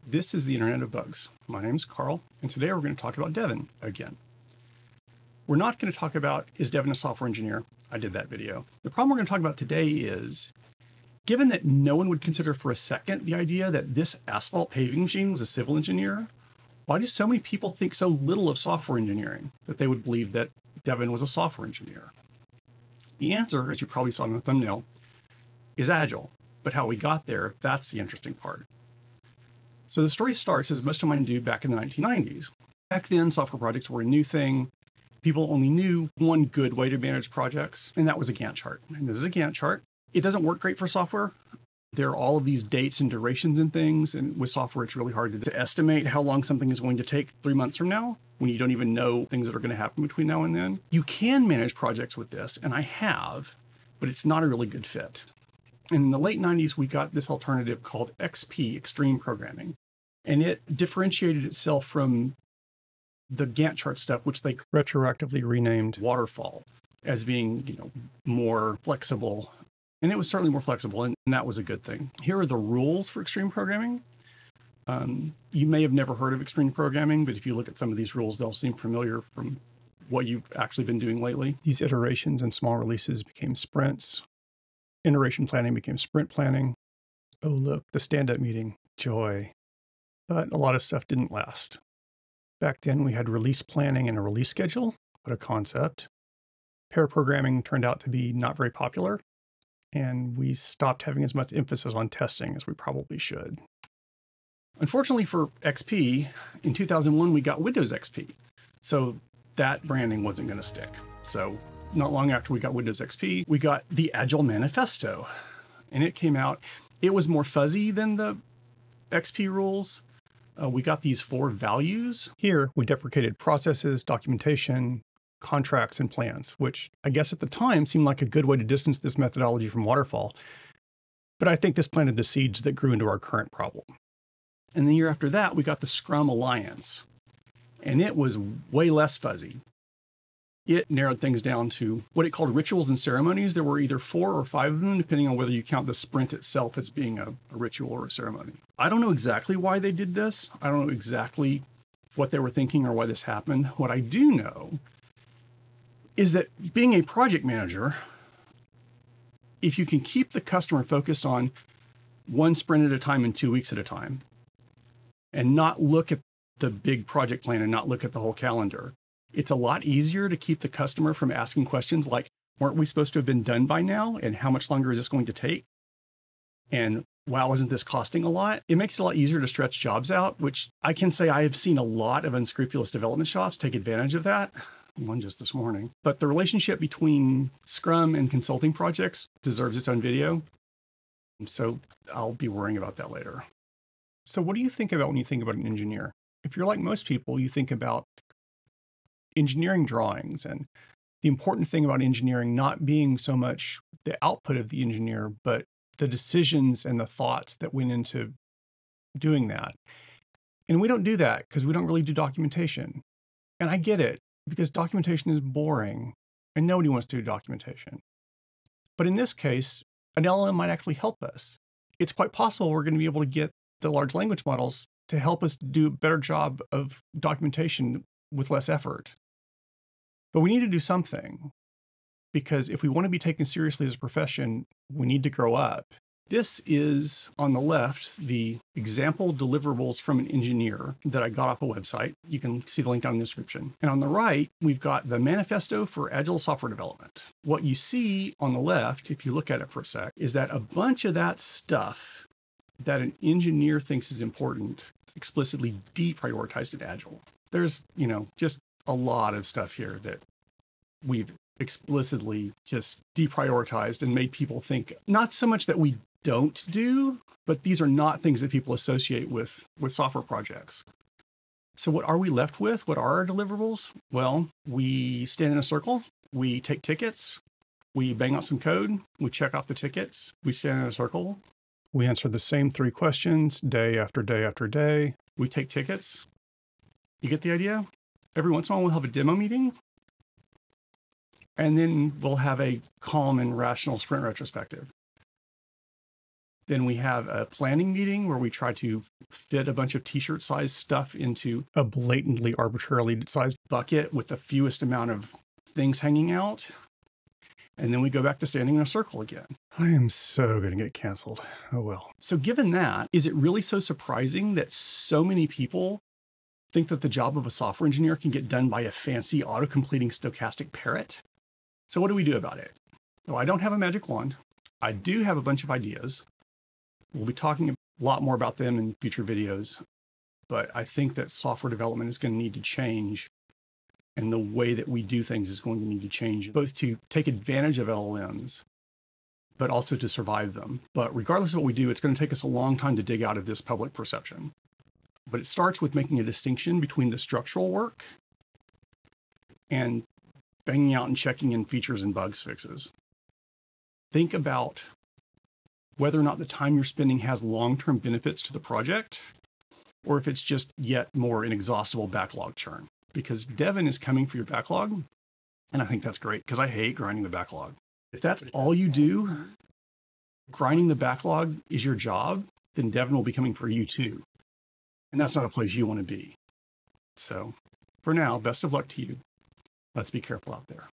This is the Internet of Bugs. My name is Carl, and today we're going to talk about Devin again. We're not going to talk about, is Devin a software engineer? I did that video. The problem we're going to talk about today is, given that no one would consider for a second the idea that this asphalt paving machine was a civil engineer, why do so many people think so little of software engineering that they would believe that Devin was a software engineer? The answer, as you probably saw in the thumbnail, is Agile. But how we got there, that's the interesting part. So the story starts, as most of mine do, back in the 1990s. Back then, software projects were a new thing. People only knew one good way to manage projects, and that was a Gantt chart. And this is a Gantt chart. It doesn't work great for software. There are all of these dates and durations and things, and with software, it's really hard to estimate how long something is going to take 3 months from now, when you don't even know things that are going to happen between now and then. You can manage projects with this, and I have, but it's not a really good fit. And in the late 90s, we got this alternative called XP, Extreme Programming. And it differentiated itself from the Gantt chart stuff, which they retroactively renamed Waterfall, as being, more flexible. And it was certainly more flexible, and that was a good thing. Here are the rules for extreme programming. You may have never heard of extreme programming, but if you look at some of these rules, they'll seem familiar from what you've actually been doing lately. These iterations and small releases became sprints. Iteration planning became sprint planning. Oh, look, the stand-up meeting. Joy. But a lot of stuff didn't last. Back then, we had release planning and a release schedule. What a concept. Pair programming turned out to be not very popular, and we stopped having as much emphasis on testing as we probably should. Unfortunately for XP, in 2001, we got Windows XP. So that branding wasn't going to stick. So not long after we got Windows XP, we got the AGILE Manifesto. And it came out. It was more fuzzy than the XP rules. We got these 4 values. Here, we deprecated processes, documentation, contracts, and plans, which I guess at the time seemed like a good way to distance this methodology from Waterfall. But I think this planted the seeds that grew into our current problem. And the year after that, we got the Scrum Alliance. And it was way less fuzzy. It narrowed things down to what it called rituals and ceremonies. There were either 4 or 5 of them, depending on whether you count the sprint itself as being a ritual or a ceremony. I don't know exactly why they did this. I don't know exactly what they were thinking or why this happened. What I do know is that being a project manager, if you can keep the customer focused on 1 sprint at a time and 2 weeks at a time, and not look at the big project plan and not look at the whole calendar, it's a lot easier to keep the customer from asking questions like, weren't we supposed to have been done by now? And how much longer is this going to take? And wow, isn't this costing a lot? It makes it a lot easier to stretch jobs out, which I can say I have seen a lot of unscrupulous development shops take advantage of that. One just this morning. But the relationship between Scrum and consulting projects deserves its own video. So I'll be worrying about that later. So what do you think about when you think about an engineer? If you're like most people, you think about engineering drawings and the important thing about engineering not being so much the output of the engineer, but the decisions and the thoughts that went into doing that. And we don't do that because we don't really do documentation. And I get it, because documentation is boring and nobody wants to do documentation. But in this case, an LLM might actually help us. It's quite possible we're going to be able to get the large language models to help us do a better job of documentation with less effort. But we need to do something, because if we want to be taken seriously as a profession, we need to grow up. This is, on the left, the example deliverables from an engineer that I got off a website. You can see the link down in the description. And on the right, we've got the manifesto for Agile software development. What you see on the left, if you look at it for a sec, is that a bunch of that stuff that an engineer thinks is important is explicitly deprioritized in Agile. There's, just a lot of stuff here that we've explicitly just deprioritized and made people think not so much that we don't do, but these are not things that people associate with software projects. So what are we left with? What are our deliverables? Well, we stand in a circle, we take tickets, we bang out some code, we check off the tickets, we stand in a circle, we answer the same 3 questions day after day after day, we take tickets. You get the idea? Every once in a while, we'll have a demo meeting, and then we'll have a calm and rational sprint retrospective. Then we have a planning meeting where we try to fit a bunch of t-shirt size stuff into a blatantly arbitrarily sized bucket with the fewest amount of things hanging out. And then we go back to standing in a circle again. I am so going to get canceled. Oh well. So given that, is it really so surprising that so many people think that the job of a software engineer can get done by a fancy auto-completing stochastic parrot? So what do we do about it? Well, I don't have a magic wand. I do have a bunch of ideas. We'll be talking a lot more about them in future videos, but I think that software development is going to need to change, and the way that we do things is going to need to change, both to take advantage of LLMs, but also to survive them. But regardless of what we do, it's going to take us a long time to dig out of this public perception. But it starts with making a distinction between the structural work and banging out and checking in features and bugs fixes. Think about whether or not the time you're spending has long-term benefits to the project, or if it's just yet more inexhaustible backlog churn. Because Devin is coming for your backlog, and I think that's great, because I hate grinding the backlog. If that's all you do, grinding the backlog is your job, then Devin will be coming for you too. And that's not a place you want to be. So for now, best of luck to you. Let's be careful out there.